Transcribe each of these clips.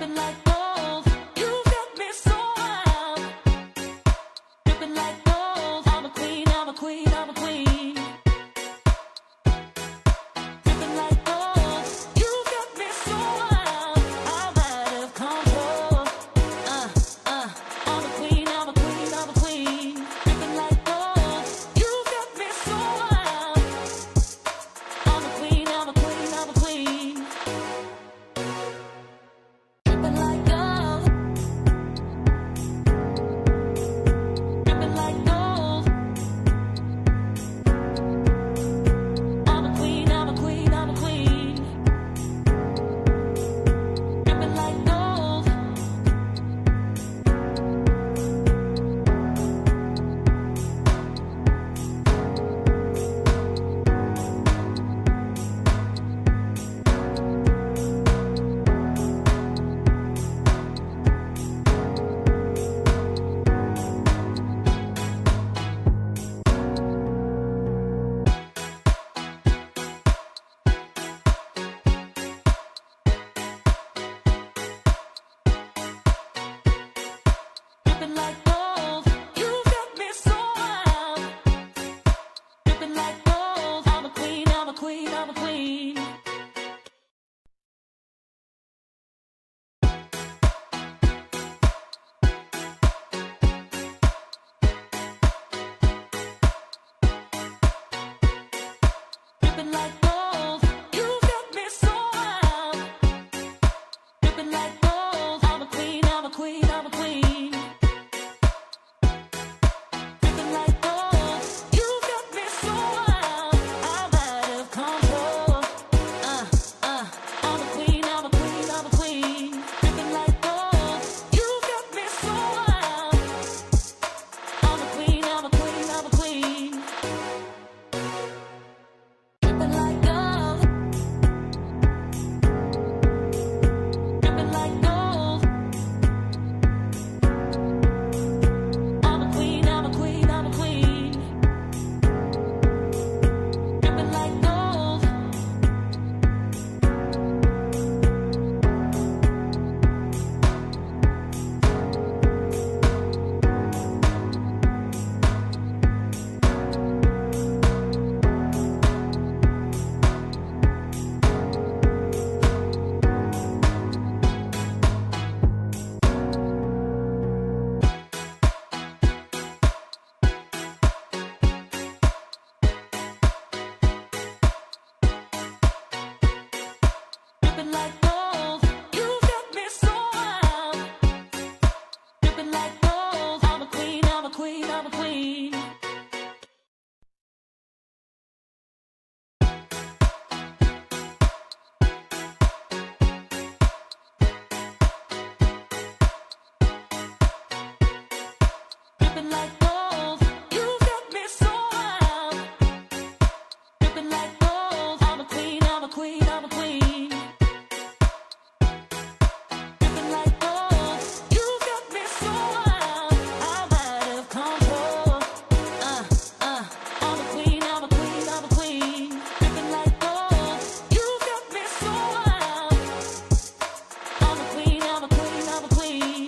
dripping like gold. You got me so wild, dripping like gold. I'm a queen, I'm a queen, I'm a queen. Dripping like gold. You got me so wild, I'm out of control. I'm a queen, I'm a queen, I'm a queen. Dripping like gold. You got me so wild. I'm a queen, I'm a queen, I'm a queen. Dripping like gold. Dripping like gold. I'm a queen, I'm a queen, I'm a queen. Dripping like gold. Dripping like gold. You got me so wild. Dripping like gold. I'm a queen, I'm a queen, I'm a queen. Dripping like gold. You got me so wild. Dripping like gold. I'm a queen, I'm a queen, I'm a queen. Dripping like gold. You got me so wild, I'm out of control. I'm a queen, I'm a queen, I'm a queen. Dripping like gold. You got me so wild. I'm a queen, I'm a queen, I'm a queen. Dripping like gold. Dripping like gold. I'm a queen, I'm a queen, I'm a queen. Dripping like gold. Dripping like gold. You got me so wild. Dripping like gold. I'm a queen, I'm a queen, I'm a queen. Dripping like gold. You got me so wild. Dripping like gold. I'm a queen, I'm a queen, I'm a queen. Dripping like gold. You got me so wild, I'm out of control. I'm a queen, I'm a queen, I'm a queen. Dripping like gold. You got me so wild. I'm a queen, I'm a queen, I'm a queen.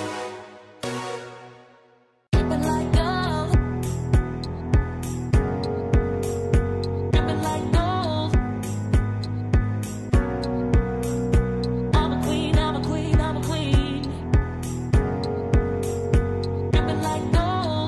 Dripping like gold. Dripping like gold. I'm a queen, I'm a queen, I'm a queen. Dripping like gold.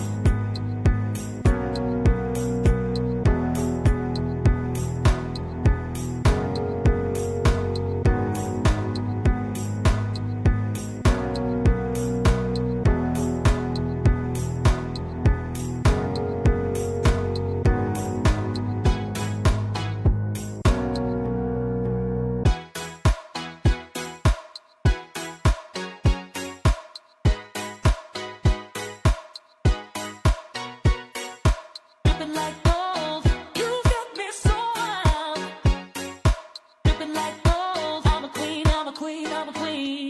Dripping like gold. You got me so wild. Dripping like gold. I'm a queen, I'm a queen, I'm a queen.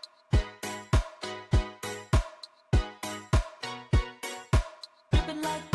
Dripping like